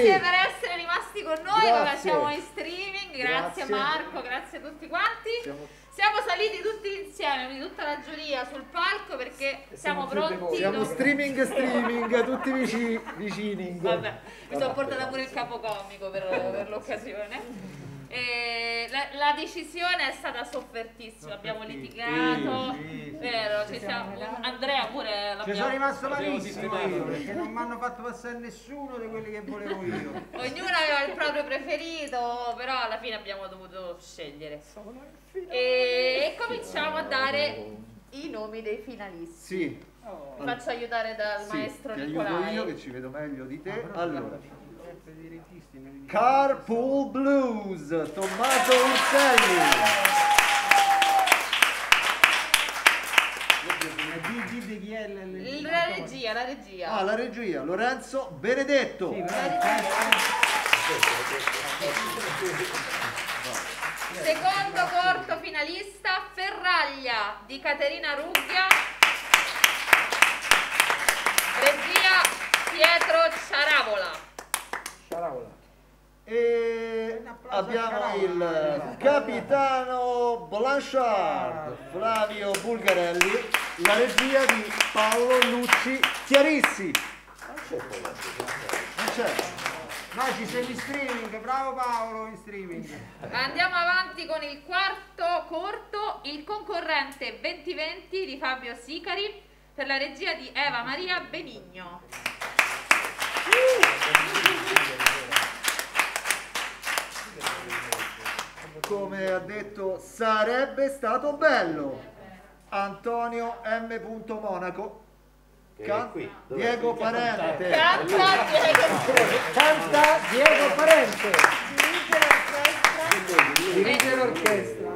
Grazie per essere rimasti con noi. Ora siamo in streaming. Grazie Marco, grazie a tutti quanti. Siamo saliti tutti insieme, quindi tutta la giuria sul palco perché siamo pronti. Siamo streaming, tutti vicini. Vabbè, mi sono portata pure il capocomico per l'occasione. La decisione è stata soffertissima, abbiamo litigato, vero? Andrea pure l'abbiamo. Ci sono rimasto malissimo io, perché non mi hanno fatto passare nessuno di quelli che volevo io. Ognuno aveva il proprio preferito, però alla fine abbiamo dovuto scegliere. E cominciamo a dare i nomi dei finalisti. Sì. Mi faccio aiutare dal maestro ti Nicolai. aiuto io che ci vedo meglio di te. Allora, Carpool Blues, Tommaso Urselli. La regia. Ah, la regia, Lorenzo Benedetto. Secondo corto finalista, Ferraglia di Caterina Rugglia. Regia Pietro Ciaravola. E abbiamo il capitano Blanchard, Flavio Bulgarelli, la regia di Paolo Lucci Chiarissi. Non c'è. No, ci sei in streaming, bravo Paolo, in streaming. Andiamo avanti con il quarto corto, il concorrente 2020 di Fabio Sicari per la regia di Eva Maria Benigno. Come ha detto, sarebbe stato bello. Antonio M. Monaco. Diego Parente. Canta Diego Parente. Dirige l'orchestra.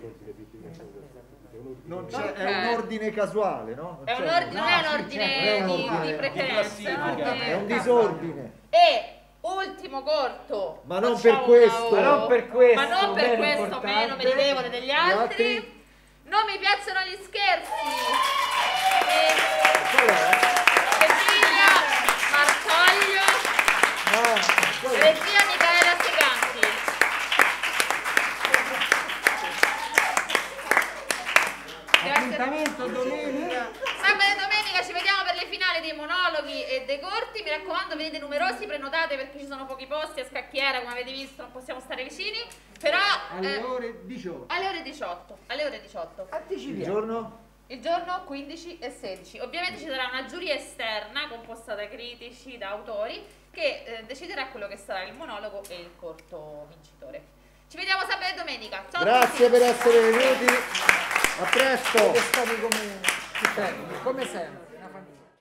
Non c'è, è un ordine casuale, no? Non è un ordine di preferenza. È un disordine. E ultimo corto. Ma non per questo. Ma non per questo. Ma non per meno questo importante. meno meritevole degli altri. Non mi piacciono gli scherzi. Cecilia Marcaglio. Regia Micaela Seganti. Appuntamento domenica. Sabato e domenica ci vediamo per le finali dei monologhi e dei corti. Mi raccomando, venite numerosi, prenotate perché ci sono pochi posti a Scacchiera, come avete visto non possiamo stare vicini. Però Alle ore 18. alle ore 18. Alle ore 18. Il giorno? Il giorno 15 e 16. Ovviamente ci sarà una giuria esterna composta da critici, da autori, che deciderà quello che sarà il monologo e il corto vincitore. Ci vediamo sabato e domenica. Ciao Grazie a tutti. per essere venuti. A presto. Siete stati come sempre, una famiglia.